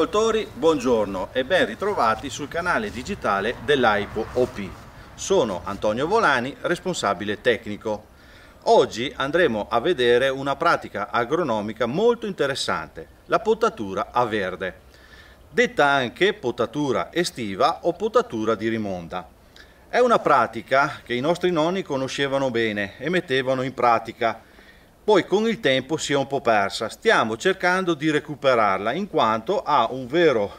Agricoltori, buongiorno e ben ritrovati sul canale digitale dell'AIPO OP. Sono Antonio Volani, responsabile tecnico. Oggi andremo a vedere una pratica agronomica molto interessante, la potatura a verde, detta anche potatura estiva o potatura di rimonda. È una pratica che i nostri nonni conoscevano bene e mettevano in pratica. Poi con il tempo si è un po' persa, stiamo cercando di recuperarla in quanto ha un vero,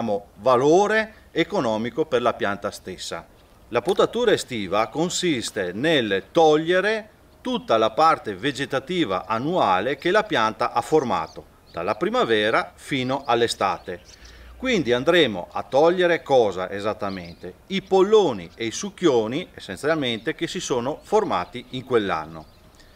valore economico per la pianta stessa. La potatura estiva consiste nel togliere tutta la parte vegetativa annuale che la pianta ha formato, dalla primavera fino all'estate. Quindi andremo a togliere cosa esattamente? I polloni e i succhioni essenzialmente che si sono formati in quell'anno.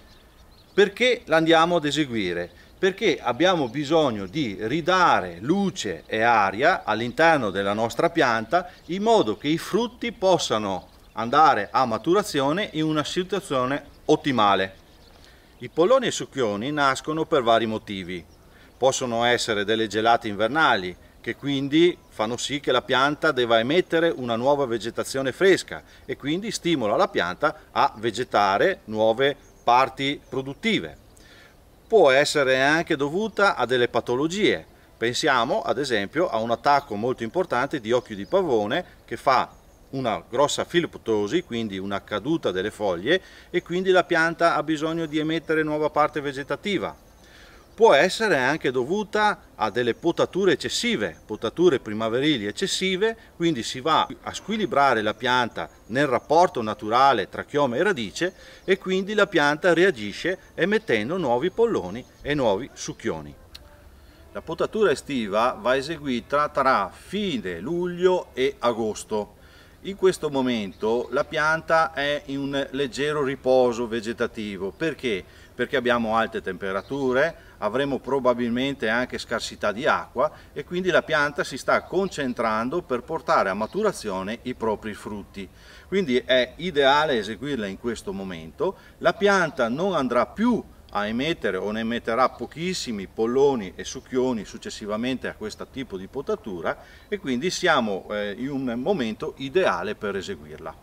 Perché l'andiamo ad eseguire? Perché abbiamo bisogno di ridare luce e aria all'interno della nostra pianta in modo che i frutti possano andare a maturazione in una situazione ottimale. I polloni e i succhioni nascono per vari motivi. Possono essere delle gelate invernali che quindi fanno sì che la pianta debba emettere una nuova vegetazione fresca e quindi stimola la pianta a vegetare nuove parti produttive. Può essere anche dovuta a delle patologie. Pensiamo ad esempio a un attacco molto importante di occhio di pavone che fa una grossa filoptosi, quindi una caduta delle foglie, e quindi la pianta ha bisogno di emettere nuova parte vegetativa. Può essere anche dovuta a delle potature eccessive, potature primaverili eccessive, quindi si va a squilibrare la pianta nel rapporto naturale tra chioma e radice e quindi la pianta reagisce emettendo nuovi polloni e nuovi succhioni. La potatura estiva va eseguita tra fine luglio e agosto. In questo momento la pianta è in un leggero riposo vegetativo. Perché? Perché abbiamo alte temperature, avremo probabilmente anche scarsità di acqua e quindi la pianta si sta concentrando per portare a maturazione i propri frutti. Quindi è ideale eseguirla in questo momento. La pianta non andrà più a emettere o ne emetterà pochissimi polloni e succhioni successivamente a questo tipo di potatura e quindi siamo in un momento ideale per eseguirla.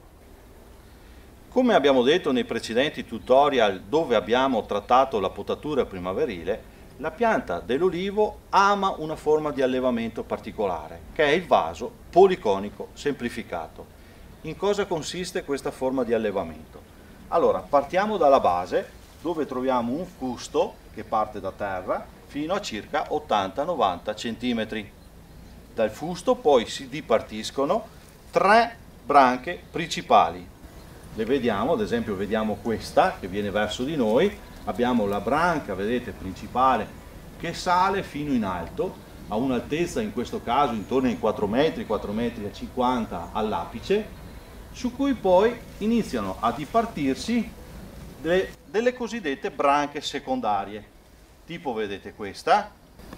Come abbiamo detto nei precedenti tutorial dove abbiamo trattato la potatura primaverile, la pianta dell'olivo ama una forma di allevamento particolare, che è il vaso policonico semplificato. In cosa consiste questa forma di allevamento? Allora, partiamo dalla base, dove troviamo un fusto che parte da terra fino a circa 80-90 cm. Dal fusto poi si dipartiscono tre branche principali. Le vediamo, ad esempio vediamo questa che viene verso di noi, abbiamo la branca, vedete, principale che sale fino in alto, a un'altezza in questo caso intorno ai 4 metri, 4 metri e 50 all'apice, su cui poi iniziano a dipartirsi delle cosiddette branche secondarie, tipo vedete questa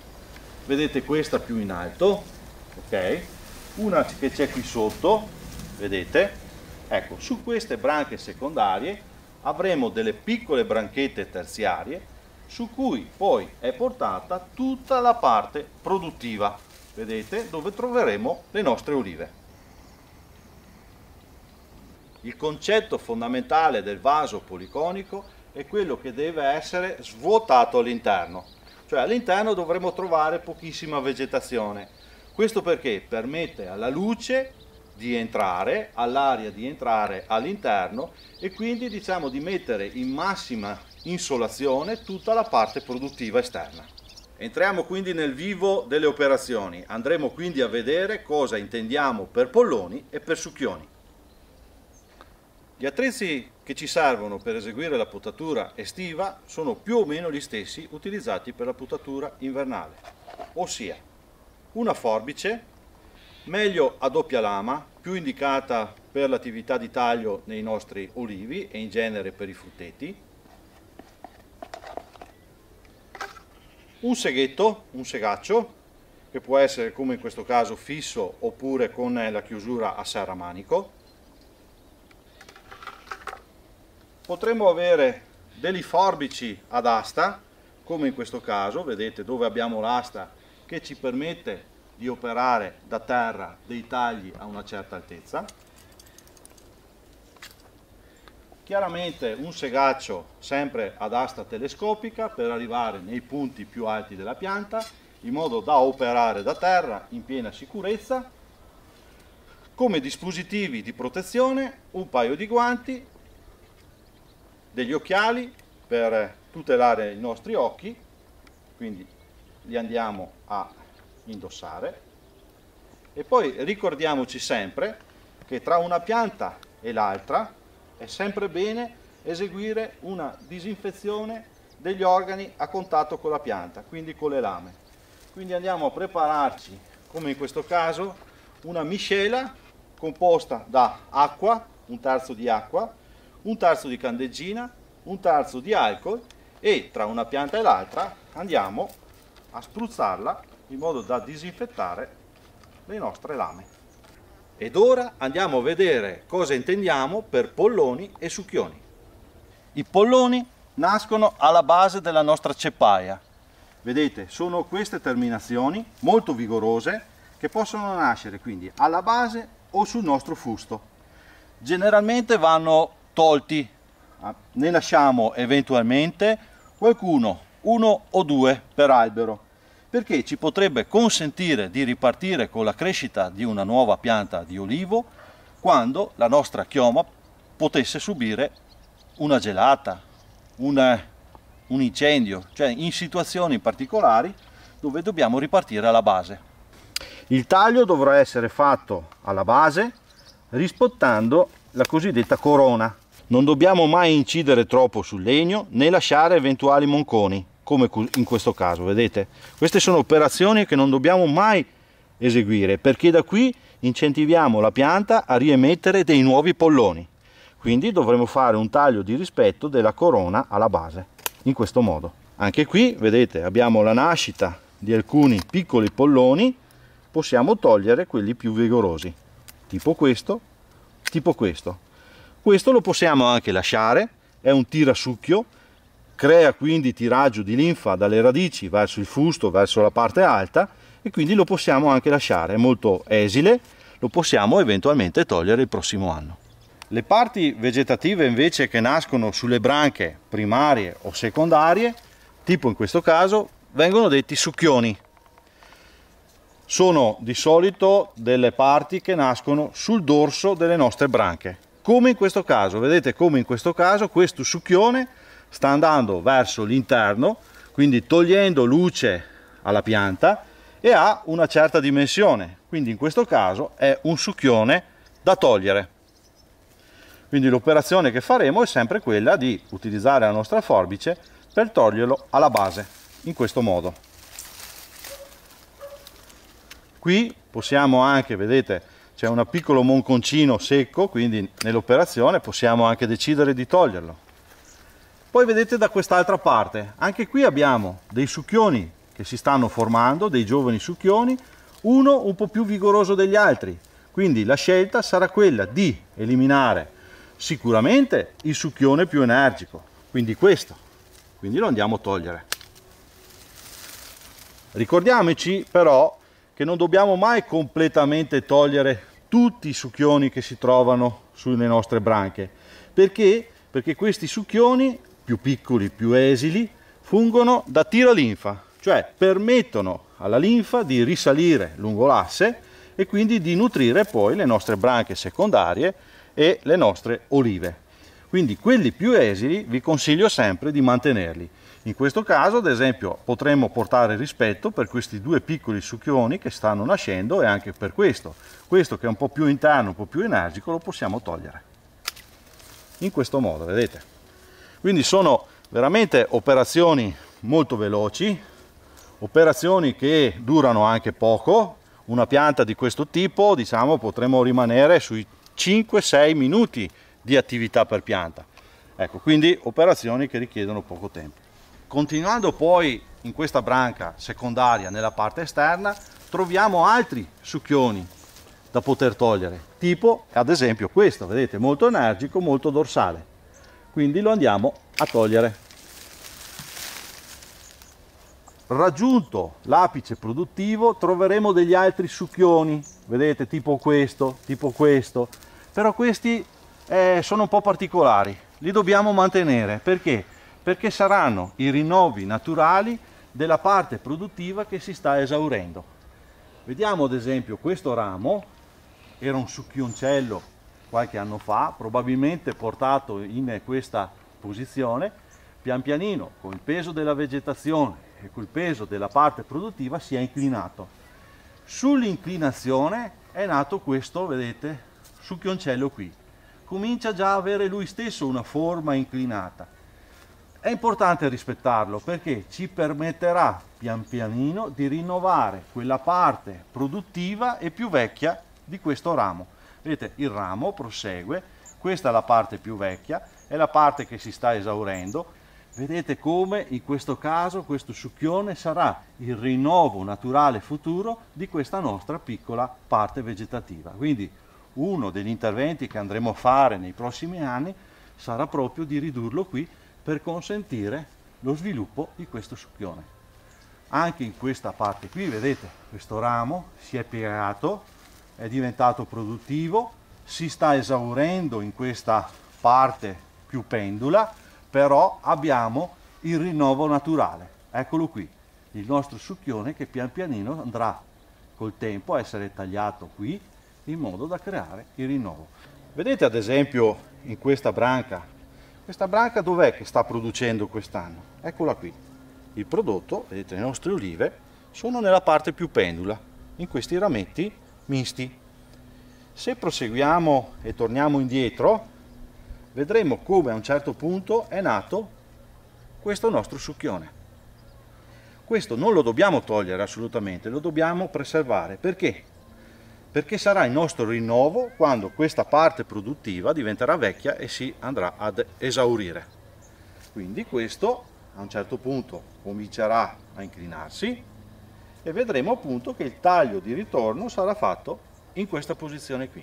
più in alto, ok? Una che c'è qui sotto, vedete? Ecco, su queste branche secondarie avremo delle piccole branchette terziarie su cui poi è portata tutta la parte produttiva, vedete, dove troveremo le nostre olive. Il concetto fondamentale del vaso policonico è quello che deve essere svuotato all'interno, cioè all'interno dovremo trovare pochissima vegetazione. Questo perché permette alla luce di entrare, all'aria di entrare all'interno e quindi di mettere in massima insolazione tutta la parte produttiva esterna. Entriamo quindi nel vivo delle operazioni, andremo quindi a vedere cosa intendiamo per polloni e per succhioni. Gli attrezzi che ci servono per eseguire la potatura estiva sono più o meno gli stessi utilizzati per la potatura invernale, ossia una forbice, meglio a doppia lama, più indicata per l'attività di taglio nei nostri olivi e in genere per i frutteti, un seghetto, un segaccio, che può essere come in questo caso fisso oppure con la chiusura a serramanico. Potremmo avere delle forbici ad asta, come in questo caso, vedete dove abbiamo l'asta che ci permette di operare da terra dei tagli a una certa altezza. Chiaramente un segaccio sempre ad asta telescopica per arrivare nei punti più alti della pianta, in modo da operare da terra in piena sicurezza. Come dispositivi di protezione un paio di guanti, degli occhiali per tutelare i nostri occhi, quindi li andiamo a indossare. E poi ricordiamoci sempre che tra una pianta e l'altra è sempre bene eseguire una disinfezione degli organi a contatto con la pianta, quindi con le lame. Quindi andiamo a prepararci, come in questo caso, una miscela composta da acqua, un terzo di acqua, un terzo di candeggina, un terzo di alcol, e tra una pianta e l'altra andiamo a spruzzarla in modo da disinfettare le nostre lame. Ed ora andiamo a vedere cosa intendiamo per polloni e succhioni. I polloni nascono alla base della nostra ceppaia. Vedete, sono queste terminazioni molto vigorose che possono nascere quindi alla base o sul nostro fusto. Generalmente vanno tolti, ne lasciamo eventualmente qualcuno, uno o due per albero, perché ci potrebbe consentire di ripartire con la crescita di una nuova pianta di olivo quando la nostra chioma potesse subire una gelata, un incendio, cioè in situazioni particolari dove dobbiamo ripartire alla base. Il taglio dovrà essere fatto alla base rispettando la cosiddetta corona. Non dobbiamo mai incidere troppo sul legno né lasciare eventuali monconi, come in questo caso, vedete? Queste sono operazioni che non dobbiamo mai eseguire, perché da qui incentiviamo la pianta a riemettere dei nuovi polloni. Quindi dovremo fare un taglio di rispetto della corona alla base, in questo modo. Anche qui, vedete, abbiamo la nascita di alcuni piccoli polloni, possiamo togliere quelli più vigorosi, tipo questo, tipo questo. Questo lo possiamo anche lasciare, è un tirasucchio, crea quindi tiraggio di linfa dalle radici verso il fusto, verso la parte alta, e quindi lo possiamo anche lasciare, è molto esile, lo possiamo eventualmente togliere il prossimo anno. Le parti vegetative invece che nascono sulle branche primarie o secondarie, tipo in questo caso, vengono detti succhioni. Sono di solito delle parti che nascono sul dorso delle nostre branche, come in questo caso. Vedete come in questo caso questo succhione sta andando verso l'interno, quindi togliendo luce alla pianta, e ha una certa dimensione, quindi in questo caso è un succhione da togliere. Quindi l'operazione che faremo è sempre quella di utilizzare la nostra forbice per toglierlo alla base, in questo modo. Qui possiamo anche, vedete, c'è un piccolo monconcino secco, quindi nell'operazione possiamo anche decidere di toglierlo. Poi vedete da quest'altra parte, anche qui abbiamo dei succhioni che si stanno formando, dei giovani succhioni, uno un po' più vigoroso degli altri, quindi la scelta sarà quella di eliminare sicuramente il succhione più energico, quindi questo, quindi lo andiamo a togliere. Ricordiamoci però che non dobbiamo mai completamente togliere tutti i succhioni che si trovano sulle nostre branche. Perché? Perché questi succhioni più piccoli, più esili, fungono da tiralinfa, cioè permettono alla linfa di risalire lungo l'asse e quindi di nutrire poi le nostre branche secondarie e le nostre olive. Quindi quelli più esili vi consiglio sempre di mantenerli. In questo caso, ad esempio, potremmo portare rispetto per questi due piccoli succhioni che stanno nascendo, e anche per questo che è un po' più interno, un po' più energico, lo possiamo togliere. In questo modo, vedete? Quindi sono veramente operazioni molto veloci, operazioni che durano anche poco. Una pianta di questo tipo, diciamo, potremmo rimanere sui 5-6 minuti di attività per pianta. Ecco, quindi operazioni che richiedono poco tempo. Continuando poi in questa branca secondaria nella parte esterna, troviamo altri succhioni da poter togliere, tipo ad esempio questo, vedete, molto energico, molto dorsale. Quindi lo andiamo a togliere. Raggiunto l'apice produttivo troveremo degli altri succhioni, vedete, tipo questo, però questi sono un po' particolari, li dobbiamo mantenere. Perché? Perché saranno i rinnovi naturali della parte produttiva che si sta esaurendo. Vediamo ad esempio questo ramo, era un succhioncello qualche anno fa, probabilmente portato in questa posizione, pian pianino con il peso della vegetazione e col peso della parte produttiva si è inclinato. Sull'inclinazione è nato questo, vedete, succhioncello qui. Comincia già a avere lui stesso una forma inclinata. È importante rispettarlo perché ci permetterà pian pianino di rinnovare quella parte produttiva e più vecchia di questo ramo. Vedete, il ramo prosegue, questa è la parte più vecchia, è la parte che si sta esaurendo. Vedete come in questo caso questo succhione sarà il rinnovo naturale futuro di questa nostra piccola parte vegetativa. Quindi uno degli interventi che andremo a fare nei prossimi anni sarà proprio di ridurlo qui per consentire lo sviluppo di questo succhione. Anche in questa parte qui, vedete, questo ramo si è piegato, è diventato produttivo, si sta esaurendo in questa parte più pendula, però abbiamo il rinnovo naturale. Eccolo qui, il nostro succhione che pian pianino andrà col tempo a essere tagliato qui in modo da creare il rinnovo. Vedete ad esempio in questa branca dov'è che sta producendo quest'anno? Eccola qui, il prodotto, vedete, le nostre olive sono nella parte più pendula, in questi rametti misti. Se proseguiamo e torniamo indietro, vedremo come a un certo punto è nato questo nostro succhione. Questo non lo dobbiamo togliere assolutamente, lo dobbiamo preservare. Perché? Perché sarà il nostro rinnovo quando questa parte produttiva diventerà vecchia e si andrà ad esaurire. Quindi questo a un certo punto comincerà a inclinarsi e vedremo appunto che il taglio di ritorno sarà fatto in questa posizione qui.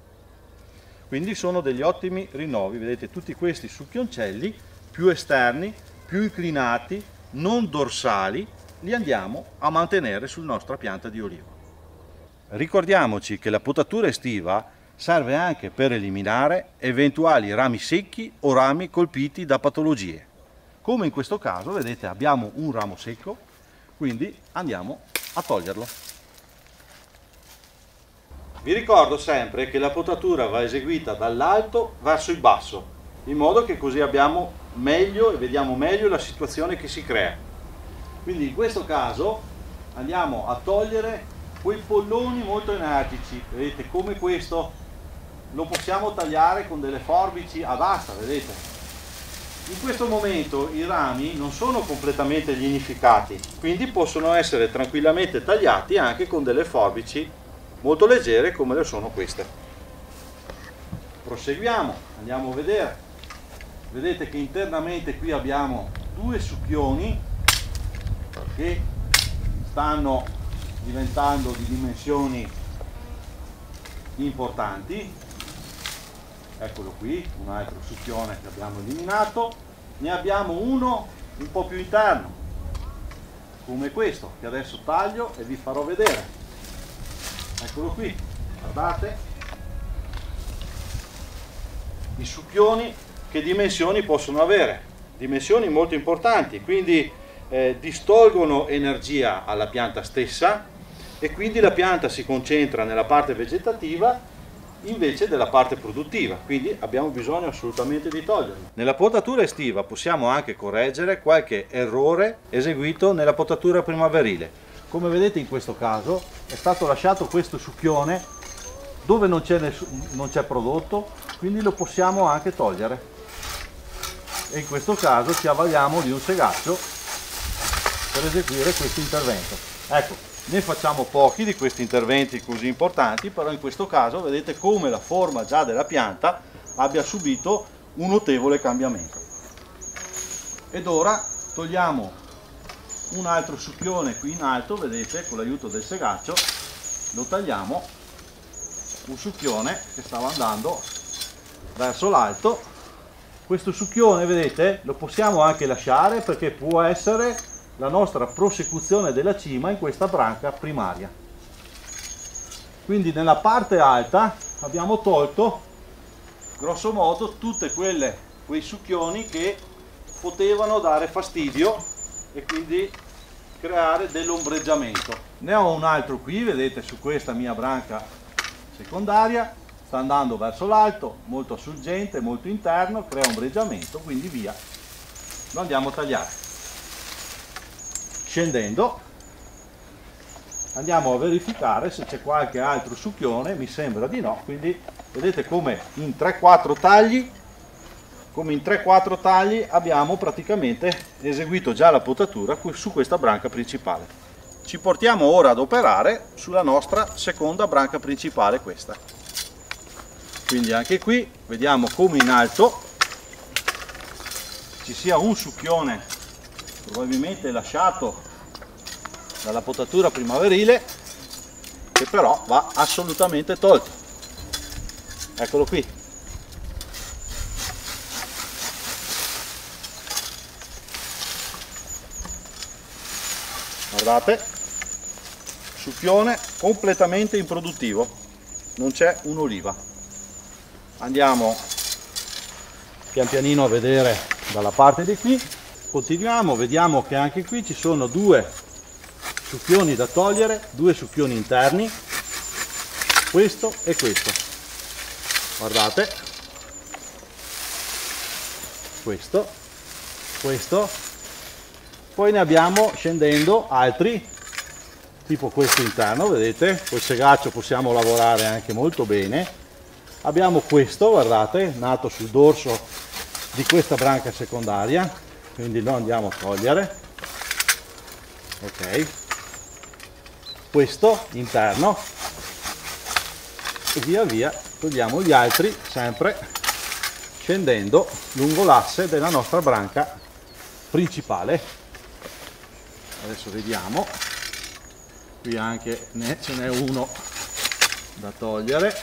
Quindi sono degli ottimi rinnovi, vedete tutti questi succhioncelli più esterni, più inclinati, non dorsali, li andiamo a mantenere sulla nostra pianta di olivo. Ricordiamoci che la potatura estiva serve anche per eliminare eventuali rami secchi o rami colpiti da patologie. Come in questo caso, vedete, abbiamo un ramo secco, quindi andiamo a toglierlo. Vi ricordo sempre che la potatura va eseguita dall'alto verso il basso, in modo che così abbiamo meglio e vediamo meglio la situazione che si crea. Quindi in questo caso andiamo a togliere quei polloni molto energici, vedete, come questo. Lo possiamo tagliare con delle forbici ad asta, vedete. In questo momento i rami non sono completamente lignificati, quindi possono essere tranquillamente tagliati anche con delle forbici molto leggere come le sono queste. Proseguiamo, andiamo a vedere. Vedete che internamente qui abbiamo due succhioni che stanno diventando di dimensioni importanti. Eccolo qui, un altro succhione che abbiamo eliminato. Ne abbiamo uno un po' più interno, come questo, che adesso taglio e vi farò vedere. Eccolo qui, guardate i succhioni che dimensioni possono avere, dimensioni molto importanti, quindi distolgono energia alla pianta stessa e quindi la pianta si concentra nella parte vegetativa invece della parte produttiva, quindi abbiamo bisogno assolutamente di toglierlo. Nella potatura estiva possiamo anche correggere qualche errore eseguito nella potatura primaverile. Come vedete in questo caso è stato lasciato questo succhione dove non c'è prodotto, quindi lo possiamo anche togliere. E in questo caso ci avvaliamo di un segaccio per eseguire questo intervento. Ecco, ne facciamo pochi di questi interventi così importanti, però in questo caso vedete come la forma già della pianta abbia subito un notevole cambiamento. Ed ora togliamo un altro succhione qui in alto, vedete, con l'aiuto del segaccio lo tagliamo, un succhione che stava andando verso l'alto. Questo succhione, vedete, lo possiamo anche lasciare perché può essere la nostra prosecuzione della cima in questa branca primaria. Quindi nella parte alta abbiamo tolto grosso modo tutte quei succhioni che potevano dare fastidio e quindi creare dell'ombreggiamento. Ne ho un altro qui, vedete, su questa mia branca secondaria, sta andando verso l'alto, molto assurgente, molto interno, crea ombreggiamento, quindi via, lo andiamo a tagliare. Scendendo andiamo a verificare se c'è qualche altro succhione, mi sembra di no, quindi vedete come in 3-4 tagli abbiamo praticamente eseguito già la potatura su questa branca principale. Ci portiamo ora ad operare sulla nostra seconda branca principale, questa. Quindi anche qui vediamo come in alto ci sia un succhione probabilmente lasciato dalla potatura primaverile, che però va assolutamente tolto. Eccolo qui. Guardate, succhione completamente improduttivo, non c'è un'oliva. Andiamo pian pianino a vedere dalla parte di qui, continuiamo, vediamo che anche qui ci sono due succhioni da togliere, due succhioni interni, questo e questo. Guardate, questo, poi ne abbiamo, scendendo, altri tipo questo interno, vedete, col segaccio possiamo lavorare anche molto bene. Abbiamo questo, guardate, nato sul dorso di questa branca secondaria, quindi lo andiamo a togliere. Ok, questo interno, e via via togliamo gli altri, sempre scendendo lungo l'asse della nostra branca principale. Adesso vediamo, qui anche ce n'è uno da togliere,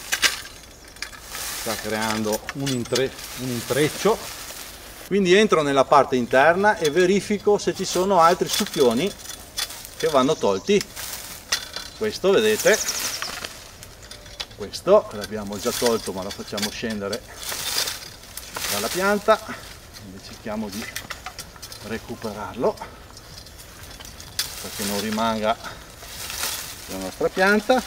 sta creando un intreccio, quindi entro nella parte interna e verifico se ci sono altri succhioni che vanno tolti. Questo, vedete, questo l'abbiamo già tolto, ma lo facciamo scendere dalla pianta, quindi cerchiamo di recuperarlo perché non rimanga la nostra pianta.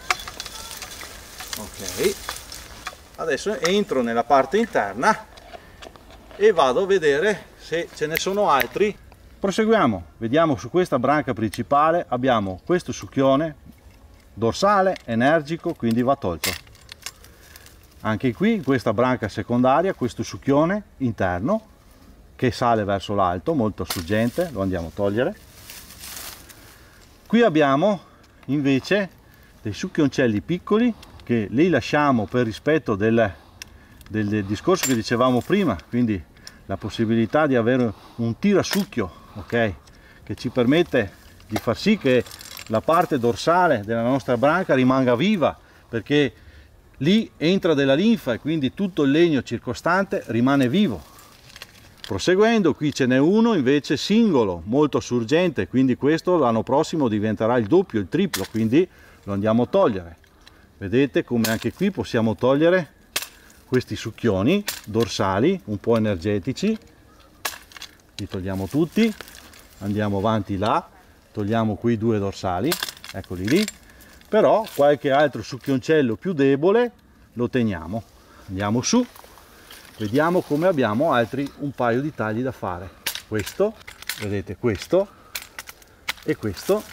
Ok, adesso entro nella parte interna e vado a vedere se ce ne sono altri. Proseguiamo, vediamo su questa branca principale abbiamo questo succhione dorsale energico, quindi va tolto. Anche qui in questa branca secondaria questo succhione interno che sale verso l'alto, molto assurgente, lo andiamo a togliere. Qui abbiamo invece dei succhioncelli piccoli che li lasciamo per rispetto del discorso che dicevamo prima, quindi la possibilità di avere un tirasucchio, ok, che ci permette di far sì che la parte dorsale della nostra branca rimanga viva, perché lì entra della linfa e quindi tutto il legno circostante rimane vivo. Proseguendo, qui ce n'è uno invece singolo, molto assurgente, quindi questo l'anno prossimo diventerà il doppio, il triplo, quindi lo andiamo a togliere. Vedete come anche qui possiamo togliere questi succhioni dorsali un po' energetici, li togliamo tutti, andiamo avanti là, togliamo quei due dorsali, eccoli lì, però qualche altro succhioncello più debole lo teniamo. Andiamo su, vediamo come abbiamo altri un paio di tagli da fare. Questo, vedete, questo e questo.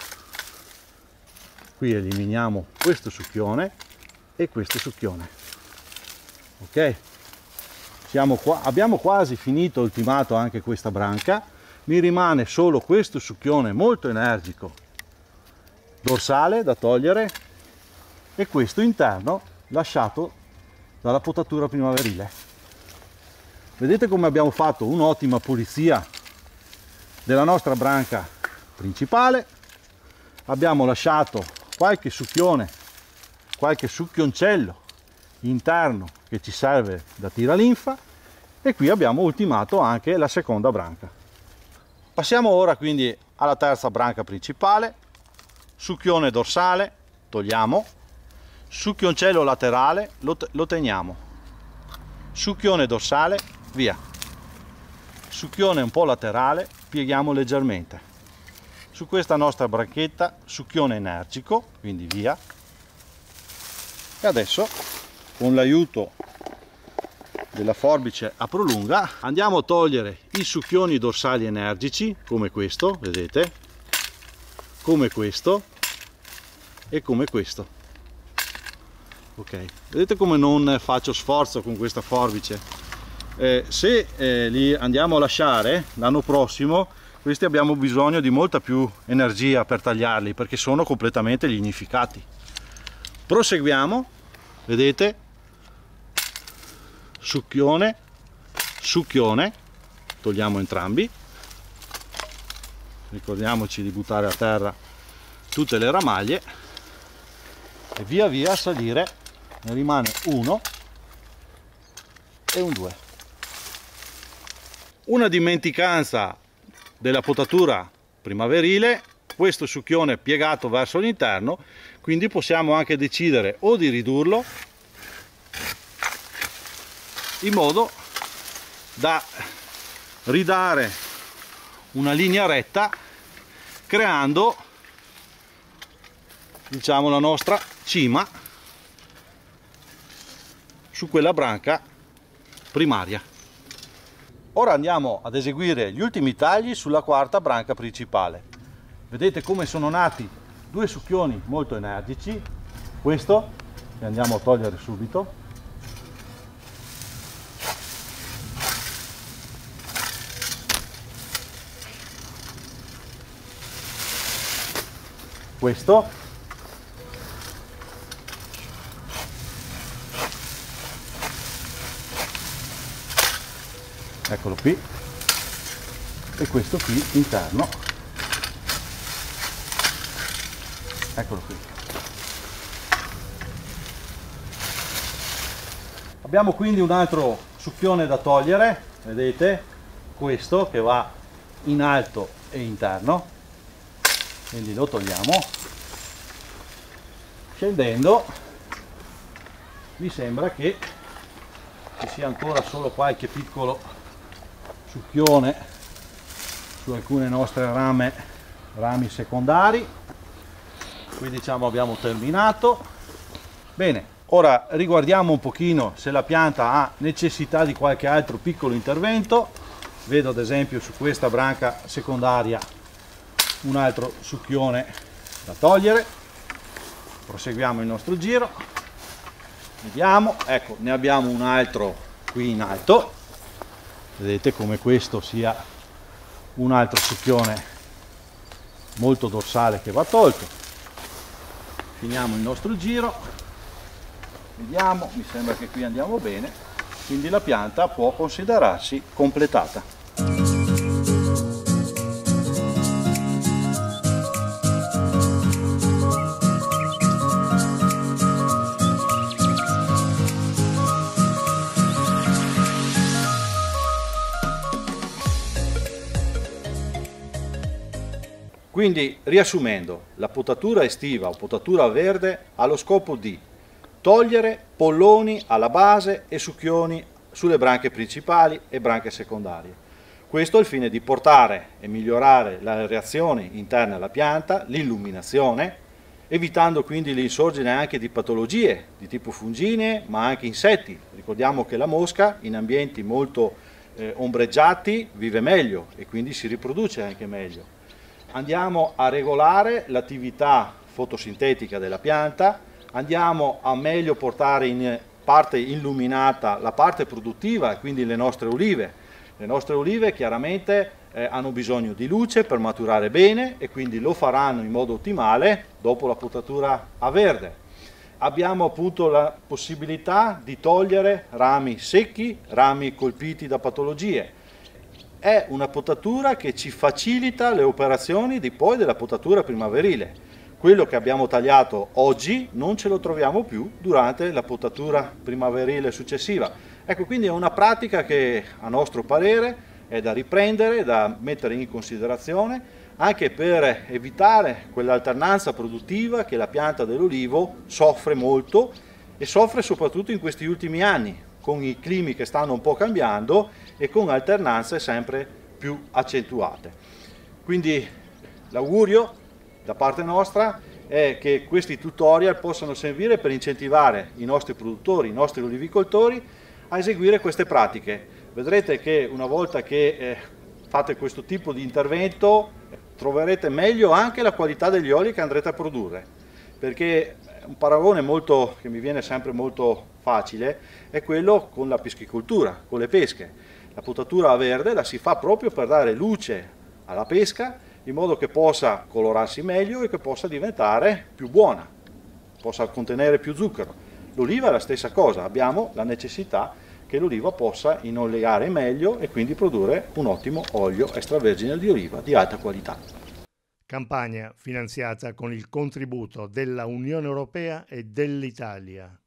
Qui eliminiamo questo succhione e questo succhione. Ok, siamo qua, abbiamo quasi finito, ultimato anche questa branca. Mi rimane solo questo succhione molto energico dorsale da togliere e questo interno lasciato dalla potatura primaverile. Vedete come abbiamo fatto un'ottima pulizia della nostra branca principale. Abbiamo lasciato qualche succhione, qualche succhioncello interno che ci serve da tiralinfa, e qui abbiamo ultimato anche la seconda branca. Passiamo ora quindi alla terza branca principale. Succhione dorsale, togliamo. Succhioncello laterale, lo teniamo. Succhione dorsale, via. Succhione un po' laterale, pieghiamo leggermente. Su questa nostra branchetta, succhione energico, quindi via. E adesso, con l'aiuto della forbice a prolunga, andiamo a togliere i succhioni dorsali energici, come questo, vedete, come questo e come questo. Ok, vedete come non faccio sforzo con questa forbice. Se li andiamo a lasciare l'anno prossimo, questi abbiamo bisogno di molta più energia per tagliarli, perché sono completamente lignificati. Proseguiamo, vedete, succhione, succhione, togliamo entrambi, ricordiamoci di buttare a terra tutte le ramaglie e via via a salire. Ne rimane uno e un 2. Una dimenticanza della potatura primaverile, questo succhione piegato verso l'interno, quindi possiamo anche decidere o di ridurlo in modo da ridare una linea retta, creando, diciamo, la nostra cima su quella branca primaria. Ora andiamo ad eseguire gli ultimi tagli sulla quarta branca principale. Vedete come sono nati due succhioni molto energici, questo che andiamo a togliere subito, questo, eccolo qui, e questo qui interno, eccolo qui. Abbiamo quindi un altro succhione da togliere, vedete, questo che va in alto e interno, quindi lo togliamo. Scendendo mi sembra che ci sia ancora solo qualche piccolo succhione su alcune nostre rami secondari. Qui diciamo abbiamo terminato. Bene, ora riguardiamo un pochino se la pianta ha necessità di qualche altro piccolo intervento. Vedo ad esempio su questa branca secondaria un altro succhione da togliere. Proseguiamo il nostro giro, vediamo, ecco, ne abbiamo un altro qui in alto, vedete come questo sia un altro succhione molto dorsale che va tolto. Finiamo il nostro giro, vediamo, mi sembra che qui andiamo bene, quindi la pianta può considerarsi completata. Quindi, riassumendo, la potatura estiva o potatura verde ha lo scopo di togliere polloni alla base e succhioni sulle branche principali e branche secondarie. Questo al fine di portare e migliorare le reazioni interne alla pianta, l'illuminazione, evitando quindi l'insorgere anche di patologie di tipo funginee, ma anche insetti. Ricordiamo che la mosca in ambienti molto ombreggiati vive meglio e quindi si riproduce anche meglio. Andiamo a regolare l'attività fotosintetica della pianta, andiamo a meglio portare in parte illuminata la parte produttiva, quindi le nostre olive. Le nostre olive chiaramente hanno bisogno di luce per maturare bene e quindi lo faranno in modo ottimale dopo la potatura a verde. Abbiamo appunto la possibilità di togliere rami secchi, rami colpiti da patologie. È una potatura che ci facilita le operazioni poi della potatura primaverile. Quello che abbiamo tagliato oggi non ce lo troviamo più durante la potatura primaverile successiva. Ecco, quindi è una pratica che a nostro parere è da riprendere, da mettere in considerazione, anche per evitare quell'alternanza produttiva che la pianta dell'olivo soffre molto e soffre soprattutto in questi ultimi anni, con i climi che stanno un po' cambiando e con alternanze sempre più accentuate. Quindi l'augurio da parte nostra è che questi tutorial possano servire per incentivare i nostri produttori, i nostri olivicoltori a eseguire queste pratiche. Vedrete che una volta che fate questo tipo di intervento troverete meglio anche la qualità degli oli che andrete a produrre, perché un paragone che mi viene sempre molto facile è quello con la piscicoltura, con le pesche. La potatura a verde la si fa proprio per dare luce alla pesca in modo che possa colorarsi meglio e che possa diventare più buona, possa contenere più zucchero. L'oliva è la stessa cosa, abbiamo la necessità che l'oliva possa inoleare meglio e quindi produrre un ottimo olio extravergine di oliva di alta qualità. Campagna finanziata con il contributo della Unione Europea e dell'Italia.